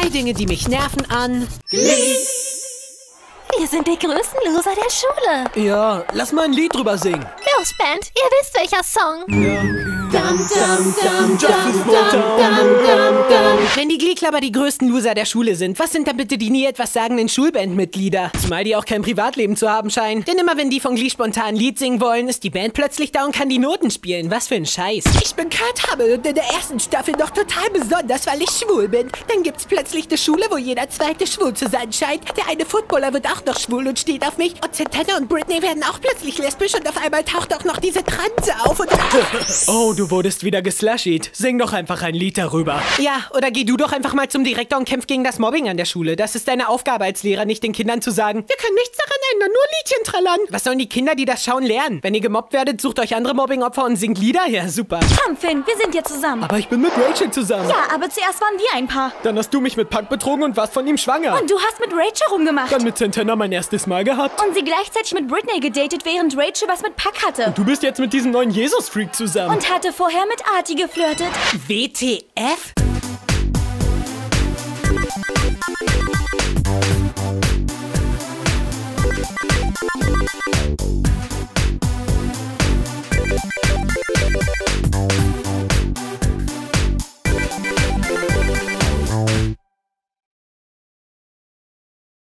3 Dinge, die mich nerven an Wir sind die größten Loser der Schule. Ja, lass mal ein Lied drüber singen. Los, Band, ihr wisst welcher Song. Wenn die Gleeklapper die größten Loser der Schule sind, was sind dann bitte die nie etwas sagenden Schulbandmitglieder? Zumal die auch kein Privatleben zu haben scheinen. Denn immer wenn die von Glee spontan ein Lied singen wollen, ist die Band plötzlich da und kann die Noten spielen. Was für ein Scheiß. Ich bin Kurt Hubble und in der ersten Staffel noch total besonders, weil ich schwul bin. Dann gibt's plötzlich eine Schule, wo jeder Zweite schwul zu sein scheint. Der eine Footballer wird auch noch schwul und steht auf mich. Und Santana und Britney werden auch plötzlich lesbisch und auf einmal taucht auch noch diese Transe auf und... Oh, du wurdest wieder geslushied. Sing doch einfach ein Lied darüber. Ja, oder geh du doch einfach mal zum Direktor und kämpf gegen das Mobbing an der Schule. Das ist deine Aufgabe als Lehrer, nicht den Kindern zu sagen, wir können nichts daran ändern, nur Liedchen trällern. Was sollen die Kinder, die das schauen, lernen? Wenn ihr gemobbt werdet, sucht euch andere Mobbingopfer und singt Lieder? Ja, super. Komm, Finn, wir sind jetzt zusammen. Aber ich bin mit Rachel zusammen. Ja, aber zuerst waren wir ein Paar. Dann hast du mich mit Puck betrogen und warst von ihm schwanger. Und du hast mit Rachel rumgemacht. Dann mit Santana mein erstes Mal gehabt. Und sie gleichzeitig mit Britney gedatet, während Rachel was mit Puck hatte. Du bist jetzt mit diesem neuen Jesus-Freak zusammen. Und hatte vorher mit Artie geflirtet. WTF?